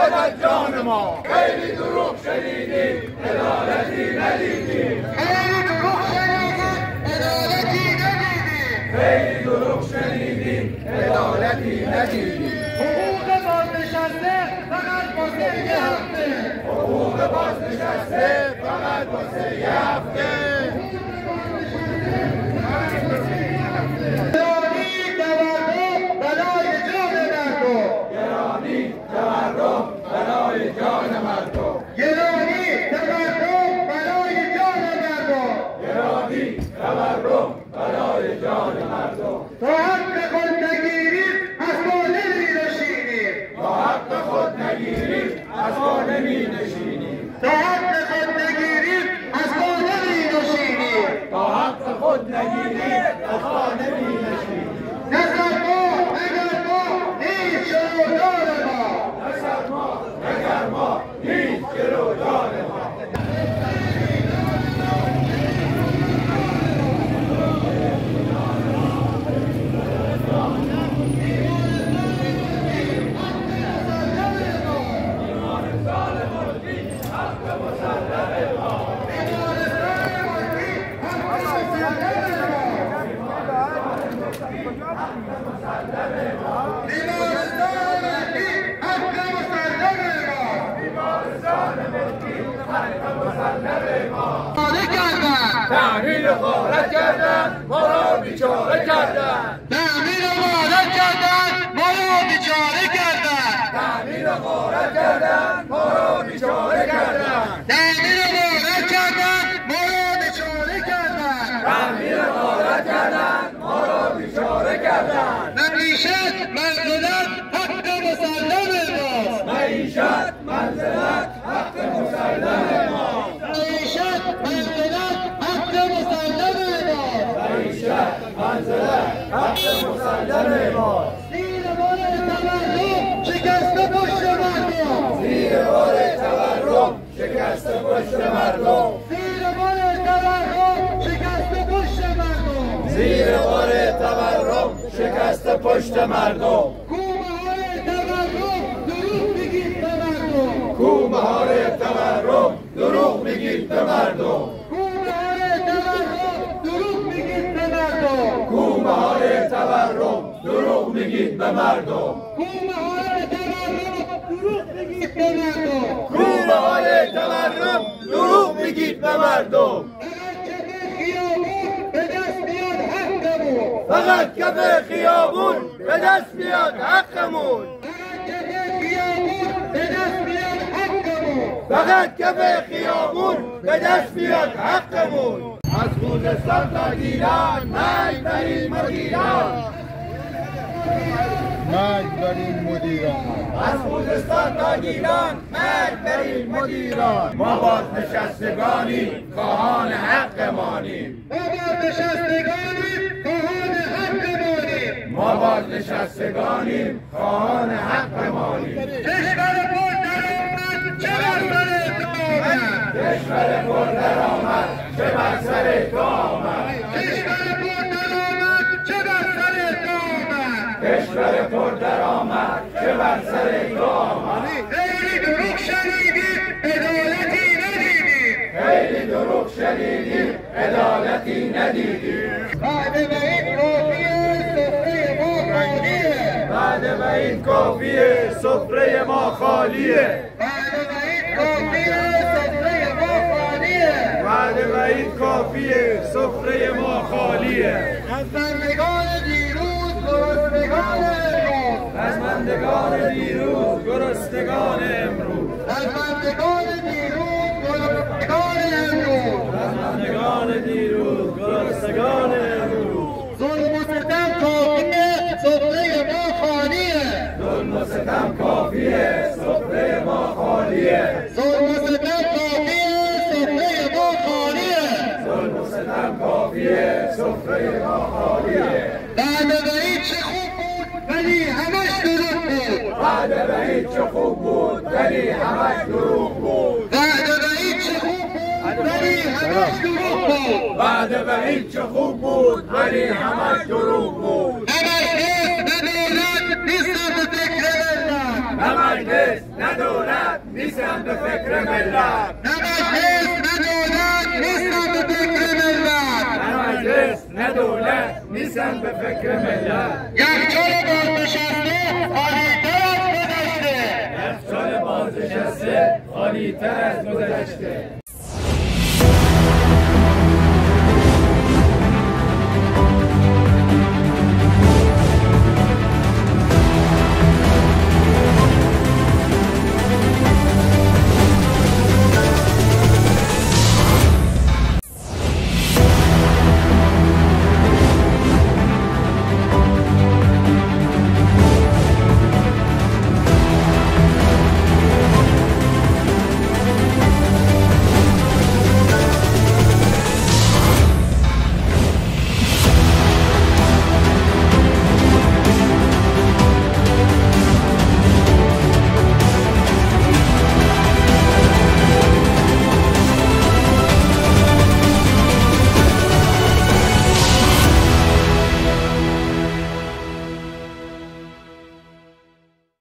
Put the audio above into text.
باید از جان ما. خیلی دروغ شنیدیم عدالتی ندیدیم. خیلی دروغ شنیدیم عدالتی ندیدیم. خیلی دروغ شنیدیم عدالتی ندیدیم. حقوق بازنشسته فقط واسه یه هفته. حقوق بازنشسته فقط واسه یه هفته. گرانی تورم برای جان مردم. گرانی تورم برای جان مردم. گرانی تورم برای جان مردم. تا حق خود نگیریم از باله می نشینیم. تا حق خود نگیریم از باله می نشینیم. تا حق خود نگیریم از باله می نشینیم. تا حق خود نگیریم از باله می نشینیم. نظر ما اگر ما نیست جلودار ما. نظر ما اگر ما نیست جلودار ما. تأمین غارت کردن ما را بیچاره کردن. تأمین غارت کردن ما را بیچاره کردن. تأمین غارت کردن ما را بیچاره کردن. تأمین غارت کردن ما را بیچاره کردن. تأمین غارت کردن ما را بیچاره کردن. معیشت منزلت حق مسلم ماست. معیشت منزلت حق مسلم ماست. معیشت منزلت حق مسلم ماست. معیشت منزلت حق مسلم ماست. زیر بار تورم شکست پشت مردم. زیر بار تورم شکست پشت مردم. زیر بار تورم شکست پشت مردم. زیر بار تورم شکست پشت مردم. کو بهار تورم دروغ بگید به مردم. کو بهار تورم دروغ بگید به مردم. کو بهار تورم دروغ بگید به مردم. کو بهار تورم دروغ بگید به مردم. فقط کف خیابون به دست بیاد حقمون. فقط کف خیابون به دست بیاد حقمون. از خوزستان تا گیلان مرگ بر این مدیران. مرگ بر این مدیران. از خوزستان تا گیلان مرگ بر این مدیران. ما بازنشستگانیم خواهان حقمانیم. ما بازنشستگانیم خواهان حقمانیم. کشور پردرآمد چه بر سر تو آمد. کشور پردرآمد چه بر سر تو آمد. خیلی دروغ شنیدیم عدالتی ندیدیم. خیلی دروغ شنیدیم عدالتی ندیدیم. بعد بعید کافیه سفره ما خالیه. بعد بعید کافیه سفره ما خالیه. بعد بعید کافیه سفره ما خالیه. رزمندگان دیروز گرسنگان امروز. رزمندگان دیروز گرسنگان امروز. رزمندگان دیروز گرسنگان امروز. رزمندگان دیروز گرسنگان امروز. ظلم و ستم کافیه سفره ما خالیه. ظلم و ستم کافیه سفره ما خالیه. ظلم و ستم کافیه سفره ما خالیه. ظلم و ستم کافیه سفره ما خالیه. بعد بعید چه خوب بود ولی همش دروغ بود. بعد بعید چه خوب بود ولی همش دروغ بود. بعد بعید چه خوب بود ولی همش دروغ بود. بعد بعید چه خوب بود ولی همش دروغ بود. نه مجلس نه دولت نیستن به فکر ملت. نه مجلس نه دولت نیستن به فکر ملت. نه مجلس نه دولت نیستن به فکر ملت. نه مجلس نه دولت نیستن به فکر ملت. یخچال بازنشسته خالی‌تر از گذشته. یخچال بازنشسته خالی‌تر از گذشته.